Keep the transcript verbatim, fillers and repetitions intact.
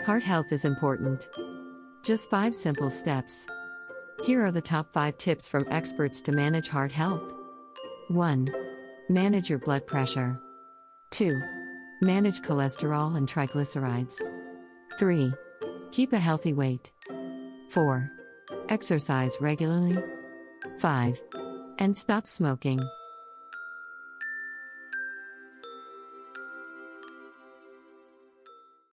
Heart health is important. Just five simple steps. Here are the top five tips from experts to manage heart health. one. Manage your blood pressure. two. Manage cholesterol and triglycerides. three. Keep a healthy weight. four. Exercise regularly. five. And stop smoking.